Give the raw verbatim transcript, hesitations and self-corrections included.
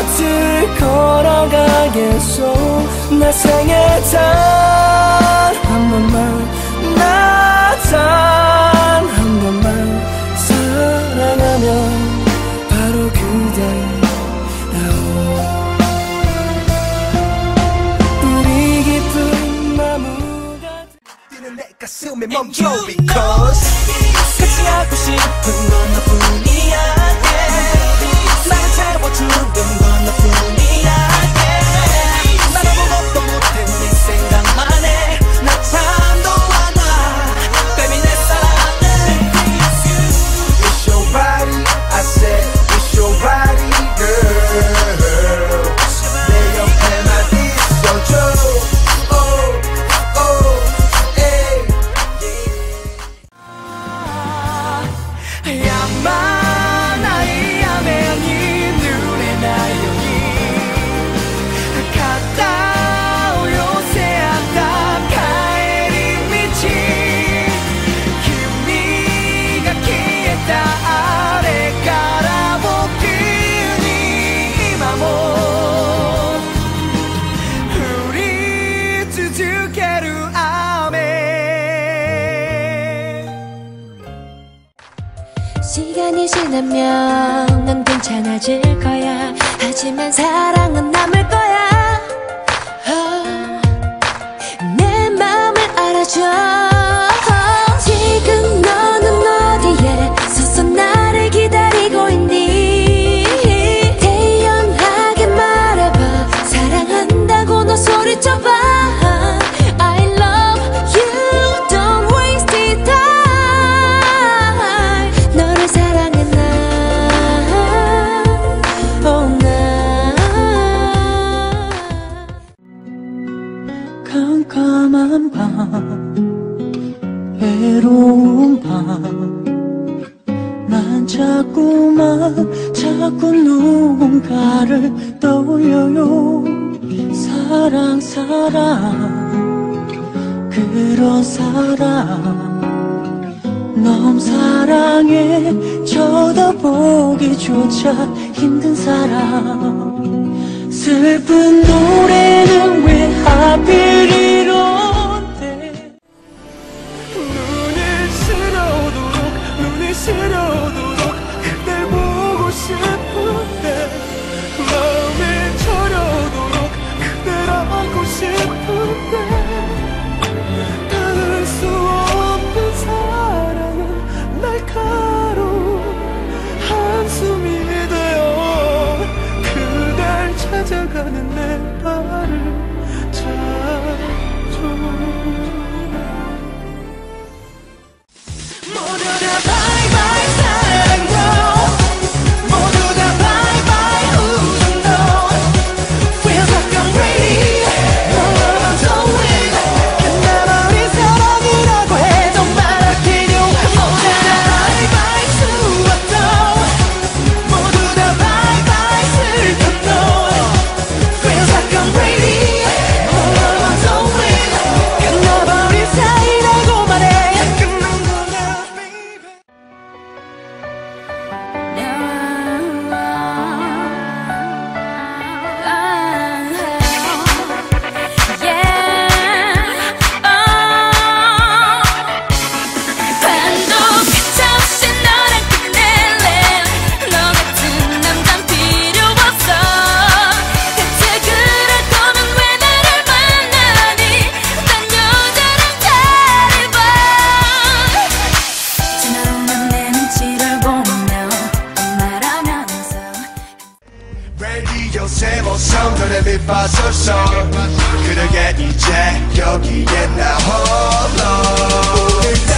곁을 걸어가겠소. 내 생에 단 한 번만, 나 단 한 번만 사랑하면 바로 그대라오. 우리 깊은 나무가 뛰는 내 가슴에 멈춰. Because 같이 하고 싶은 건 너뿐이야. 날 채워주는 건 너뿐이야. 난 아무것도 못해 네 생각만 해. 나 잠도 안 와. Baby 내 사랑은 It's your body, I said it's your body, girl. 내 옆에만 있어줘. Oh, oh, hey, yeah. 야만 나의 야매니 눈에 나영이 가까워 요새 안다 가을이 미친 기미가 키에다 아래 깔아보기니 이마못 우리 두둑해루 아메. 시간이 지나면 넌 괜찮아질 거야. 하지만 사랑은 남을 거야. oh, 내 마음을 알아줘. 지금 너는 어디에 서서 나를 기다리고 있니? 태연하게 말해봐. 사랑한다고 너 소리쳐봐. I love you, don't waste it time. 너를 사랑해 나, oh 나. 깜깜한 밤, 외로운 밤, 난 자꾸만 자꾸 누군가를 떠올려요. 사랑 사랑 그런 사랑 너무 사랑해. 쳐다보기조차 힘든 사람. 슬픈 노래는 왜 하필 이런데. 눈을 시려도록 눈이 시려도록 그댈 보고 싶은데 마음이 저려도록 그댈 안고 싶은데 닿을 수 없는 사랑은 날카로운 한숨이 되어 그댈 찾아가는 내 발을 잡죠. 모두 다 bye bye 사랑도 모두 다 bye bye 우정도 Feels like I'm ready 너와 좋은 끝나버린 사랑이라고 해도 말아들여. 모두 다 bye bye 추억도 모두 다 bye bye 슬픔도 Feels like I'm ready 너와 좋은 끝나버린 사이라고 말해. 끝난 거야 baby. 반도 끝없이 너랑 끝낼래. 너 같은 남잔 필요 없어. 대체 그럴 거면 왜 나를 만나니? 난 여자랑 다를 봐. 지나오는 내 눈치를 보며 말하면서 Radio 세모성 너네 밑바설성 그러게 이제 여기에 나 홀로. 오늘 내